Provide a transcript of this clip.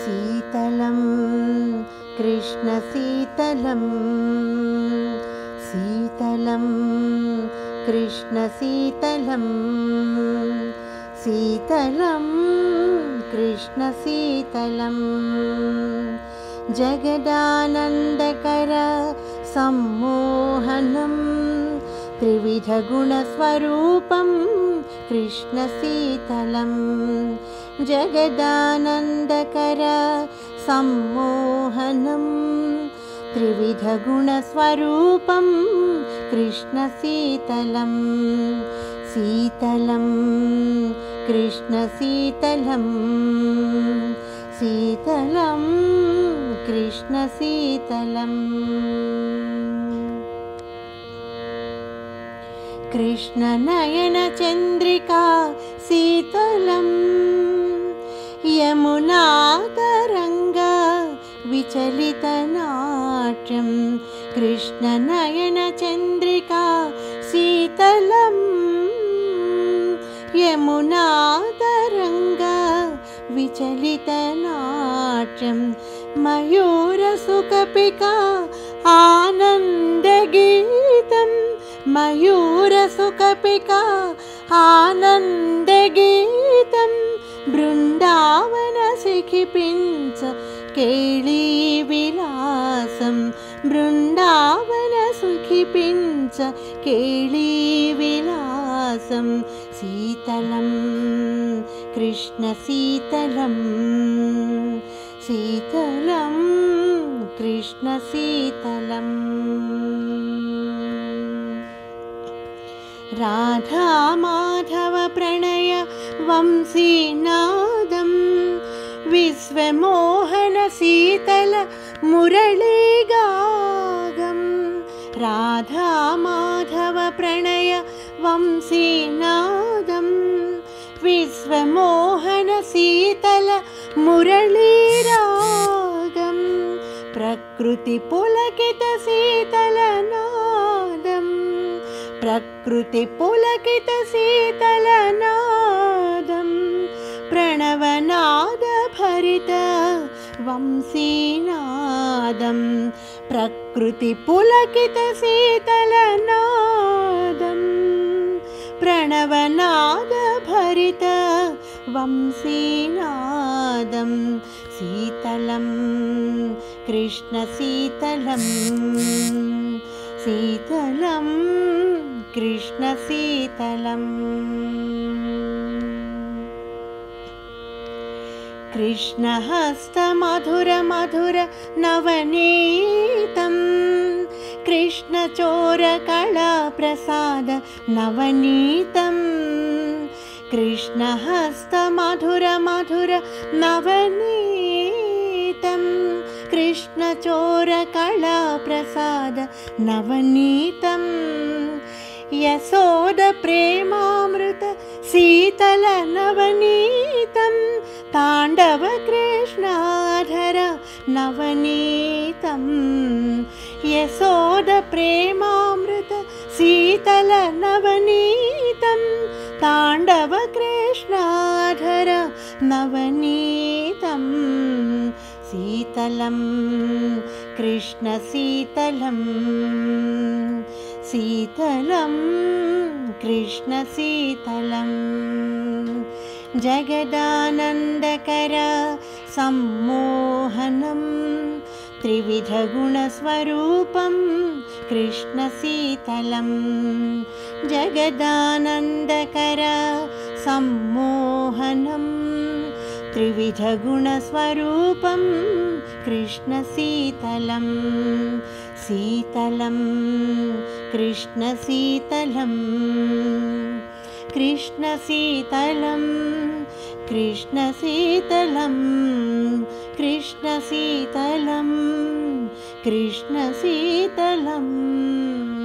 शीतलं कृष्णशीतलं शीतलं कृष्णशीतलं शीतलं कृष्णशीतलं जगदानन्दकर सम्मोहनं त्रिविधगुणस्वरूपं कृष्णशीतलं जगदानन्दकर सम्मोहनं त्रिविधगुणस्वरूपं कृष्णशीतलं शीतलं कृष्णशीतलं शीतलं कृष्णशीतलम् कृष्णनयनचन्द्रिका शीतलं यमुनातरङ्गा विचलितनाट्यं कृष्णनयनचन्द्रिका शीतलं यमुनातरङ्गा विचलितनाट्यं मयूरसुकपिका आनन्दगीतं मयूरसुकपिका आनन्दगीतं बृन्दावनशिखिपिञ्च केळीविलासं बृन्दावनशिखिपिञ्च केळीविलासं शीतलं कृष्णशीतलं शीतलं कृष्णशीतलम् राधा माधव प्रणय वंशीनादं विश्वमोहन शीतल मुरलीगागं राधा माधव प्रणय वंशीनादं विश्वमोहन शीतल मुरलीरागं प्रकृति पुलकित शीतलनादं प्रकृति पुलकित शीतलनादं प्रणवनाद भरित वंशीनादं प्रकृति पुलकित शीतलनादं प्रणवनाद भरित वंशीनादं शीतलं कृष्णशीतलं शीतलं कृष्णशीतलम् कृष्णहस्तमधुरमधुर नवनीतं कृष्णचोरकलाप्रसाद नवनीतं कृष्णहस्तमधुरमधुर नवनीतं कृष्णचोरकलाप्रसाद नवनीतं यशोदप्रेमामृत शीतल नवनीतं ताण्डव कृष्णाधर नवनीतं यशोदप्रेमामृत शीतल नवनीतं ताण्डव कृष्णाधर नवनीतं शीतलं कृष्णशीतलं शीतलं कृष्णशीतलं जगदानन्दकर सम्मोहनं त्रिविधगुणस्वरूपं कृष्णशीतलं जगदानन्दकर सम्मोहनं त्रिविधगुणस्वरूपं कृष्णशीतलं शीतलं कृष्णशीतलं कृष्णशीतलं कृष्णशीतलं कृष्णशीतलं कृष्णशीतलम्